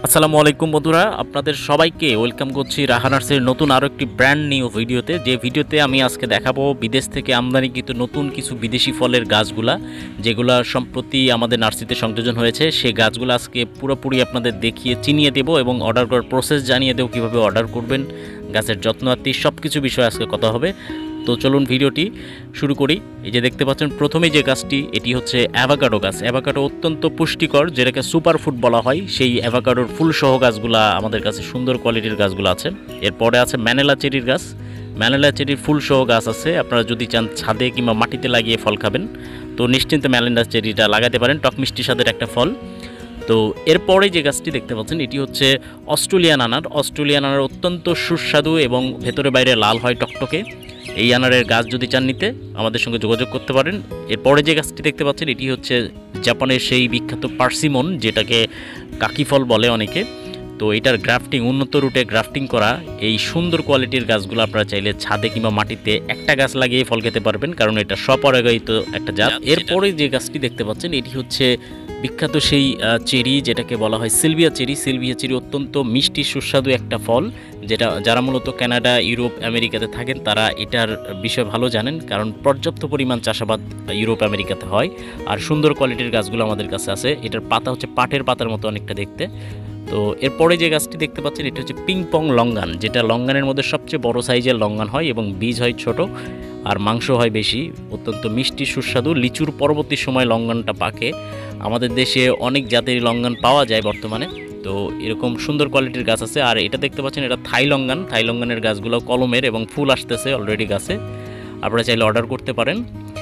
আসসালামু আলাইকুম বন্ধুরা, আপনাদের সবাইকে ওয়েলকাম করছি রাহা নার্সের নতুন আরও একটি ব্র্যান্ড নিউ ভিডিওতে। যে ভিডিওতে আমি আজকে দেখাবো বিদেশ থেকে আমদানিকৃত নতুন কিছু বিদেশি ফলের গাছগুলা, যেগুলা সম্প্রতি আমাদের নার্সারিতে সংযোজন হয়েছে। সেই গাছগুলো আজকে পুরোপুরি আপনাদের দেখিয়ে চিনিয়ে দেবো এবং অর্ডার করার প্রসেস জানিয়ে দেবো, কীভাবে অর্ডার করবেন, গাছের যত্নার্থী সব কিছু বিষয়ে আজকে কথা হবে। তো চলুন ভিডিওটি শুরু করি। এই যে দেখতে পাচ্ছেন প্রথমেই যে গাছটি, এটি হচ্ছে অ্যাভোকাডো গাছ। অ্যাভোকাডো অত্যন্ত পুষ্টিকর, যেটাকে সুপার ফুড বলা হয়। সেই অ্যাভোকাডোর ফুল সহ গাছগুলা আমাদের কাছে সুন্দর কোয়ালিটির গাছগুলো আছে। এরপরে আছে ম্যানেলা চেরির গাছ। ম্যানেলা চেরির ফুল সহ গাছ আছে। আপনারা যদি চান ছাদে কিংবা মাটিতে লাগিয়ে ফল খাবেন, তো নিশ্চিন্তে ম্যানেলা চেরিটা লাগাতে পারেন। টক মিষ্টি স্বাদের একটা ফল। তো এরপরে যে গাছটি দেখতে পাচ্ছেন, এটি হচ্ছে অস্ট্রেলিয়ান আনার। অস্ট্রেলিয়ান আনার অত্যন্ত সুস্বাদু এবং ভেতরে বাইরে লাল হয়, টকটকে। এই আনারের গাছ যদি চান নিতে, আমাদের সঙ্গে যোগাযোগ করতে পারেন। এরপরে যে গাছটি দেখতে পাচ্ছেন, এটি হচ্ছে জাপানের সেই বিখ্যাত পার্সিমন, যেটাকে কাকি ফল বলে অনেকে। তো এটার গ্রাফটিং, উন্নত রুটে গ্রাফটিং করা এই সুন্দর কোয়ালিটির গাছগুলো আপনারা চাইলে ছাদে কিংবা মাটিতে একটা গাছ লাগিয়ে ফল খেতে পারবেন, কারণ এটা স্বপরাগায়িত একটা জাত। এরপরে যে গাছটি দেখতে পাচ্ছেন, এটি হচ্ছে বিখ্যাত সেই চেরি, যেটাকে বলা হয় সিলভিয়া চেরি। সিলভিয়া চেরি অত্যন্ত মিষ্টি সুস্বাদু একটা ফল, যেটা যারা মূলত কানাডা, ইউরোপ, আমেরিকাতে থাকেন তারা এটার বিষয়ে ভালো জানেন, কারণ পর্যাপ্ত পরিমাণ চাষাবাদ ইউরোপ, আমেরিকাতে হয়। আর সুন্দর কোয়ালিটির গাছগুলো আমাদের কাছে আছে। এটার পাতা হচ্ছে পাটের পাতার মতো অনেকটা দেখতে। তো এরপরে যে গাছটি দেখতে পাচ্ছেন, এটা হচ্ছে পিংপং লঙ্গান, যেটা লঙ্গানের মধ্যে সবচেয়ে বড় সাইজের লঙ্গান হয় এবং বীজ হয় ছোট আর মাংস হয় বেশি। অত্যন্ত মিষ্টি সুস্বাদু। লিচুর পরবর্তী সময় লঙ্গানটা পাকে। আমাদের দেশে অনেক জাতের লঙ্গান পাওয়া যায় বর্তমানে। তো এরকম সুন্দর কোয়ালিটির গাছ আছে। আর এটা দেখতে পাচ্ছেন, এটা থাই লঙ্গান। থাই লঙ্গানের গাছগুলো কলমের এবং ফুল আসতেছে অলরেডি গাছে। আপনারা চাইলে অর্ডার করতে পারেন।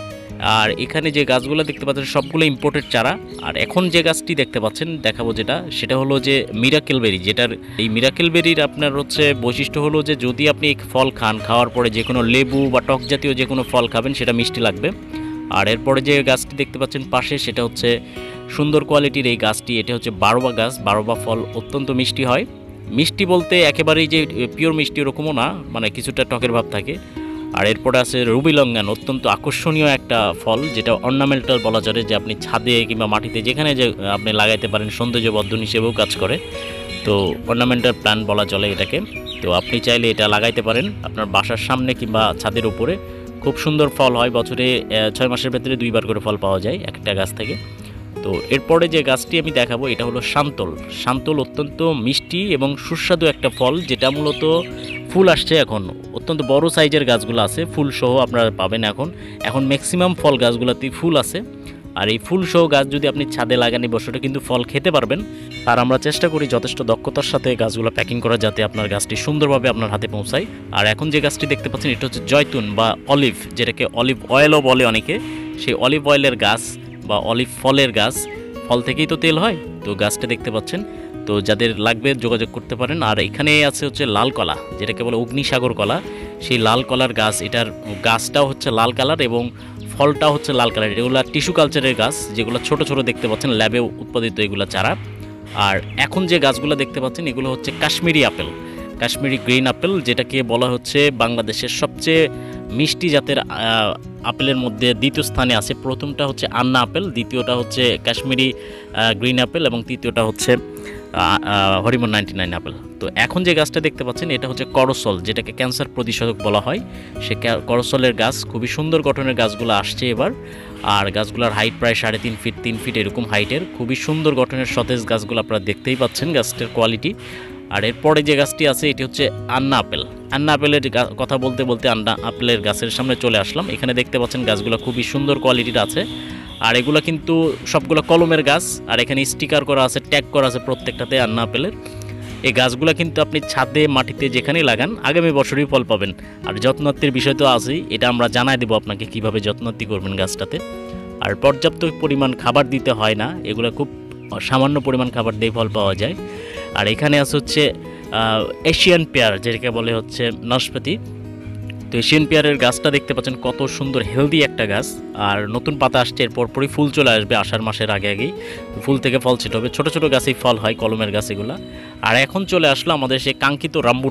আর এখানে যে গাছগুলো দেখতে পাচ্ছেন সবগুলো ইম্পোর্টেড চারা। আর এখন যে গাছটি দেখতে পাচ্ছেন দেখাবো সেটা হলো যে মিরাকেল বেরি। যেটার এই মিরাকেল বেরির আপনার হচ্ছে বৈশিষ্ট্য হলো যে যদি আপনি ফল খান, খাওয়ার পরে যে কোনো লেবু বা টক জাতীয় যে কোনো ফল খাবেন সেটা মিষ্টি লাগবে। আর এরপরে যে গাছটি দেখতে পাচ্ছেন পাশে, সেটা হচ্ছে সুন্দর কোয়ালিটির এই গাছটি। এটা হচ্ছে বারোবা গাছ। বারোবা ফল অত্যন্ত মিষ্টি হয়। মিষ্টি বলতে একেবারেই যে পিওর মিষ্টি ওরকমও না, মানে কিছুটা টকের ভাব থাকে। আর এরপরে আছে রুবি লঙ্গান, অত্যন্ত আকর্ষণীয় একটা ফল, যেটা অর্নামেন্টাল বলা চলে, যে আপনি ছাদে কিংবা মাটিতে যেখানে যে আপনি লাগাইতে পারেন, সৌন্দর্যবর্ধন হিসেবেও কাজ করে। তো অর্নামেন্টাল প্ল্যান্ট বলা চলে এটাকে। তো আপনি চাইলে এটা লাগাইতে পারেন আপনার বাসার সামনে কিংবা ছাদের উপরে। খুব সুন্দর ফল হয়। বছরে 6 মাসের ভেতরে 2বার করে ফল পাওয়া যায় একটা গাছ থেকে। তো এরপরে যে গাছটি আমি দেখাবো, এটা হলো শান্তল। শান্তল অত্যন্ত মিষ্টি এবং সুস্বাদু একটা ফল, যেটা মূলত ফুল আসছে এখন। অত্যন্ত বড় সাইজের গাছগুলো আছে, ফুল সহ আপনারা পাবেন। এখন ম্যাক্সিমাম ফল গাছগুলোতেই ফুল আছে। আর এই ফুল সহ গাছ যদি আপনি ছাদে লাগান, এই বছরটা কিন্তু ফল খেতে পারবেন। আর আমরা চেষ্টা করি যথেষ্ট দক্ষতার সাথে গাছগুলো প্যাকিং করা, যাতে আপনার গাছটি সুন্দরভাবে আপনার হাতে পৌঁছায়। আর এখন যে গাছটি দেখতে পাচ্ছেন, এটা হচ্ছে জয়তুন বা অলিভ, যেটাকে অলিভ অয়েলও বলে অনেকে। সেই অলিভ অয়েলের গাছ বা অলিভ ফলের গাছ, ফল থেকেই তো তেল হয়। তো গাছটা দেখতে পাচ্ছেন। তো যাদের লাগবে যোগাযোগ করতে পারেন। আর এখানে আছে হচ্ছে লাল কলা, যেটাকে বলে অগ্নিসাগর কলা। সেই লাল কলার গাছ, এটার গাছটাও হচ্ছে লাল কালার এবং ফলটাও হচ্ছে লাল কালার। এগুলো টিস্যু কালচারের গাছ, যেগুলো ছোট ছোট দেখতে পাচ্ছেন, ল্যাবে উৎপাদিত এগুলো চারা। আর এখন যে গাছগুলো দেখতে পাচ্ছেন, এগুলো হচ্ছে Kashmiri apple, Kashmiri green apple, যেটাকে বলা হচ্ছে বাংলাদেশের সবচেয়ে মিষ্টি জাতের আপেলের মধ্যে দ্বিতীয় স্থানে আছে। প্রথমটা হচ্ছে আন্না আপেল, দ্বিতীয়টা হচ্ছে কাশ্মীরি গ্রিন আপেল এবং তৃতীয়টা হচ্ছে হরিমন 99 আপেল। তো এখন যে গাছটা দেখতে পাচ্ছেন, এটা হচ্ছে করসল, যেটাকে ক্যান্সার প্রতিষেধক বলা হয়। সে করসলের গাছ, খুবই সুন্দর গঠনের গাছগুলো আসছে এবার। আর গাছগুলোর হাইট প্রায় 3.5 ফিট 3 ফিট এরকম হাইটের। খুবই সুন্দর গঠনের সতেজ গাছগুলো আপনারা দেখতেই পাচ্ছেন, গাছটার কোয়ালিটি। আর এরপরে যে গাছটি আছে, এটি হচ্ছে আন্না আপেল। আন্না আপেলের কথা বলতে বলতে আন্না আপেলের গাছের সামনে চলে আসলাম। এখানে দেখতে পাচ্ছেন গাছগুলো খুবই সুন্দর কোয়ালিটির আছে। আর এগুলো কিন্তু সবগুলো কলমের গাছ। আর এখানে স্টিকার করা আছে, ট্যাগ করা আছে প্রত্যেকটাতে আন্না আপেলের। এই গাছগুলো কিন্তু আপনি ছাদে মাটিতে যেখানেই লাগান, আগামী বছরই ফল পাবেন। আর যত্নার্থীর বিষয় তো আছেই, এটা আমরা জানাই দেবো আপনাকে কীভাবে যত্নার্থী করবেন গাছটাতে। আর পর্যাপ্ত পরিমাণ খাবার দিতে হয় না, এগুলো খুব সামান্য পরিমাণ খাবার দিয়ে ফল পাওয়া যায়। আর এখানে আছে হচ্ছে এশিয়ান পেয়ার, যেটাকে বলে হচ্ছে নাশপাতি। তো এশিয়ান পেয়ারের গাছটা দেখতে পাচ্ছেন, কত সুন্দর হেলদি একটা গাছ। আর নতুন পাতা আসছে, এর পরপরই ফুল চলে আসবে আষাঢ় মাসের আগে আগেই। ফুল থেকে ফল ছিট হবে, ছোটো ছোটো গাছেই ফল হয়, কলমের গাছ এগুলো। আর এখন চলে আসলো আমাদের সেই কাঙ্ক্ষিত রামবুটান।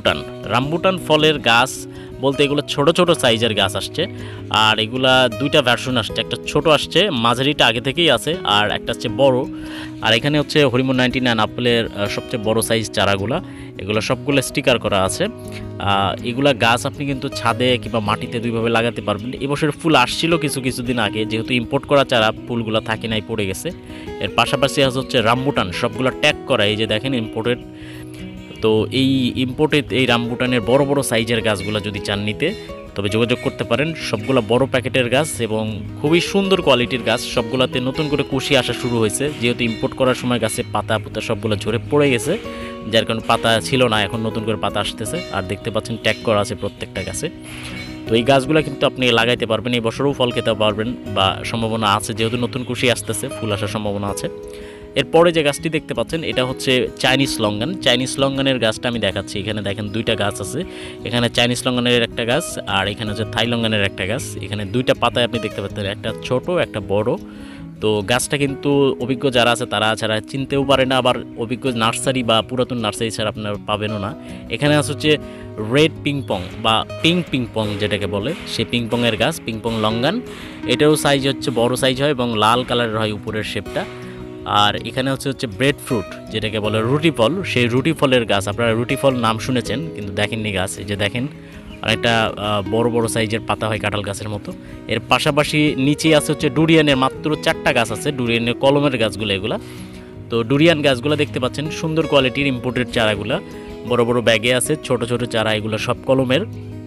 রামবুটান ফলের গাছ বলতে এগুলো ছোট ছোট সাইজের গাছ আসছে, আর এগুলা দুইটা ভার্সন আসছে, একটা ছোট আসছে, মাঝারিটা আগে থেকেই আছে, আর একটা হচ্ছে বড়। আর এখানে হচ্ছে হরিমন 99 আপেলের সবচেয়ে বড় সাইজ চারাগুলা, এগুলো সবগুলো স্টিকার করা আছে। এগুলা গাছ আপনি কিন্তু ছাদে কিংবা মাটিতে দুইভাবে লাগাতে পারবেন। এবছর ফুল আসছিল কিছুদিন আগে, যেহেতু ইম্পোর্ট করা চারা ফুলগুলো থাকে নাই, পড়ে গেছে। এর পাশাপাশি হচ্ছে রামবুটান, সবগুলো ট্যাগ করা, এই যে দেখেন ইম্পোর্টেড। তো এই ইম্পোর্টেড এই রামবুটানের বড় বড় সাইজের গাছগুলো যদি চান নিতে, তবে যোগাযোগ করতে পারেন। সবগুলো বড় প্যাকেটের গাছ এবং খুবই সুন্দর কোয়ালিটির গাছ। সবগুলোতে নতুন করে কুশি আসা শুরু হয়েছে, যেহেতু ইম্পোর্ট করার সময় গাছে পাতা সবগুলো ঝরে পড়ে গেছে, যার কারণে পাতা ছিল না, এখন নতুন করে পাতা আসতেছে। আর দেখতে পাচ্ছেন ট্যাগ করা আছে প্রত্যেকটা গাছে। তো এই গাছগুলো কিন্তু আপনি লাগাইতে পারবেন, এই বছরও ফল খেতে পারবেন বা সম্ভাবনা আছে, যেহেতু নতুন কুশি আসতেছে, ফুল আসার সম্ভাবনা আছে। এরপরে যে গাছটি দেখতে পাচ্ছেন এটা হচ্ছে চাইনিজ লঙ্গান। চাইনিজ লঙ্গানের গাছটা আমি দেখাচ্ছি। এখানে দেখেন দুইটা গাছ আছে, এখানে চাইনিজ লঙ্গানের একটা গাছ আর এখানে হচ্ছে থাই লঙ্গানের একটা গাছ। এখানে দুইটা পাতায় আপনি দেখতে পাচ্ছেন, একটা ছোট একটা বড়। তো গাছটা কিন্তু অভিজ্ঞ যারা আছে তারা ছাড়া চিনতেও পারে না, আবার অভিজ্ঞ নার্সারি বা পুরাতন নার্সারি ছাড়া আপনার পাবেনও না। এখানে আছে হচ্ছে রেড পিংপং বা পিংপং যেটাকে বলে, সেই পিংপংয়ের গাছ, পিংপং লঙ্গান। এটারও সাইজ হচ্ছে বড় সাইজ হয় এবং লাল কালারের হয় উপরের শেপটা। আর এখানে হচ্ছে ব্রেড ফ্রুট যেটাকে বলে রুটি ফল, সেই রুটি ফলের গাছ। আপনারা রুটি ফল নাম শুনেছেন কিন্তু দেখেননি গাছ, এই যে দেখেন অনেকটা বড় বড় সাইজের পাতা হয় কাঁঠাল গাছের মতো। এর পাশাপাশি নিচে আছে হচ্ছে ডুরিয়ানের মাত্র 4টা গাছ আছে, ডুরিয়ানের কলমের গাছগুলো এগুলা। তো ডুরিয়ান গাছগুলো দেখতে পাচ্ছেন সুন্দর কোয়ালিটির ইম্পোর্টেড চারাগুলা, বড় বড় ব্যাগে আছে, ছোট ছোট চারা, এগুলো সব কলমের।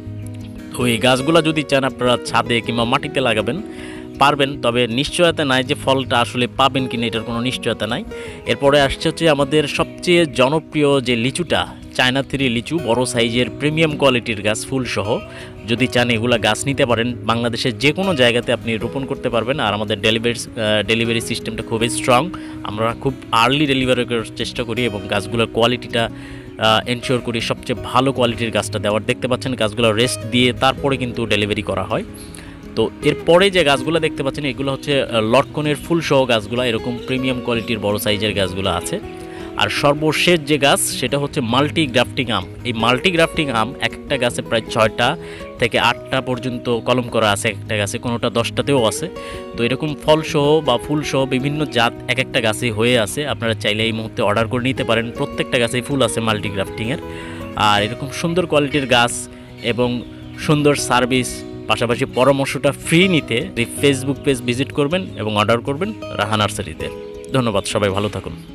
তো এই গাছগুলো যদি চান আপনারা ছাদে কিংবা মাটিতে লাগাবেন পারবেন, তবে নিশ্চয়তা নাই যে ফলটা আসলে পাবেন কিনা, এটার কোনো নিশ্চয়তা নাই। এরপরে আসছে হচ্ছে আমাদের সবচেয়ে জনপ্রিয় যে লিচুটা, চায়না 3 লিচু, বড় সাইজের প্রিমিয়াম কোয়ালিটির গাছ ফুলসহ। যদি চান এগুলা গাছ নিতে পারেন, বাংলাদেশের যে কোনো জায়গাতে আপনি রোপণ করতে পারবেন। আর আমাদের ডেলিভারি সিস্টেমটা খুবই স্ট্রং, আমরা খুব আর্লি ডেলিভারি করার চেষ্টা করি এবং গাছগুলোর কোয়ালিটিটা এনশিওর করি সবচেয়ে ভালো কোয়ালিটির গাছটা দেওয়ার। দেখতে পাচ্ছেন গাছগুলো রেস্ট দিয়ে তারপরে কিন্তু ডেলিভারি করা হয়। তো এরপরে যে গাছগুলো দেখতে পাচ্ছেন এগুলো হচ্ছে লটকনের ফুলসহ গাছগুলো, এরকম প্রিমিয়াম কোয়ালিটির বড় সাইজের গাছগুলো আছে। আর সর্বশেষ যে গাছ সেটা হচ্ছে মাল্টি গ্রাফটিং আম। এই মাল্টি গ্রাফটিং আম এক একটা গাছে প্রায় 6টা থেকে 8টা পর্যন্ত কলম করা আছে এক একটা গাছে, কোনোটা 10টাতেও আছে। তো এরকম ফলসহ বা ফুলসহ বিভিন্ন জাত এক একটা গাছে হয়ে আছে, আপনারা চাইলে এই মুহূর্তে অর্ডার করে নিতে পারেন। প্রত্যেকটা গাছেই ফুল আছে মাল্টি গ্রাফটিংয়ের। আর এরকম সুন্দর কোয়ালিটির গাছ এবং সুন্দর সার্ভিস, পাশাপাশি পরামর্শটা ফ্রি নিতে ফেসবুক পেজ ভিজিট করবেন এবং অর্ডার করবেন রাহা নার্সারিতে। ধন্যবাদ, সবাই ভালো থাকুন।